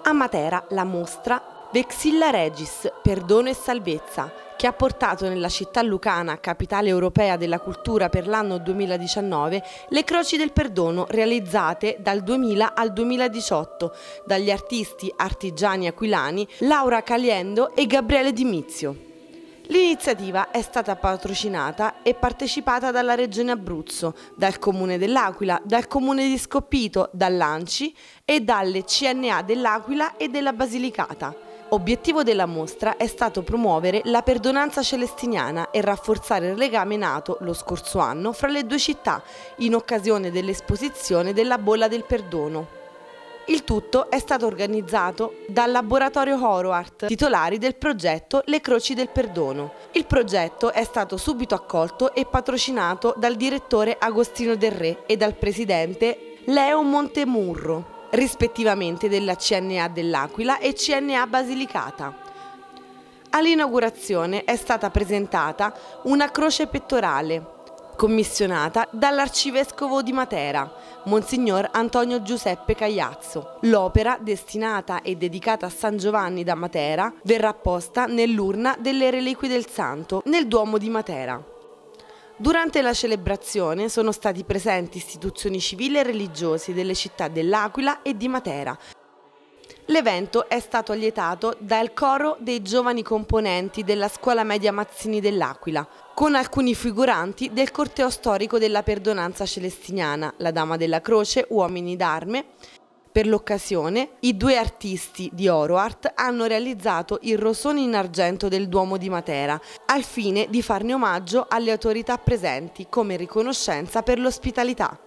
A Matera la mostra Vexilla Regis, perdono e salvezza, che ha portato nella città lucana, capitale europea della cultura per l'anno 2019, le croci del perdono realizzate dal 2000 al 2018 dagli artisti artigiani aquilani Laura Caliendo e Gabriele Di Mizio. L'iniziativa è stata patrocinata e partecipata dalla Regione Abruzzo, dal Comune dell'Aquila, dal Comune di Scoppito, dall'ANCI e dalle CNA dell'Aquila e della Basilicata. Obiettivo della mostra è stato promuovere la perdonanza celestiniana e rafforzare il legame nato lo scorso anno fra le due città in occasione dell'esposizione della Bolla del Perdono. Il tutto è stato organizzato dal Laboratorio Oroart, titolari del progetto Le Croci del Perdono. Il progetto è stato subito accolto e patrocinato dal direttore Agostino Del Re e dal presidente Leo Montemurro, rispettivamente della CNA dell'Aquila e CNA Basilicata. All'inaugurazione è stata presentata una croce pettorale, commissionata dall'Arcivescovo di Matera, Monsignor Antonio Giuseppe Cagliazzo. L'opera, destinata e dedicata a San Giovanni da Matera, verrà posta nell'urna delle reliquie del Santo, nel Duomo di Matera. Durante la celebrazione sono stati presenti istituzioni civili e religiose delle città dell'Aquila e di Matera. L'evento è stato allietato dal coro dei giovani componenti della Scuola Media Mazzini dell'Aquila, con alcuni figuranti del corteo storico della perdonanza celestiniana, la Dama della Croce, Uomini d'Arme. Per l'occasione, i due artisti di Oroart hanno realizzato il rosone in argento del Duomo di Matera, al fine di farne omaggio alle autorità presenti come riconoscenza per l'ospitalità.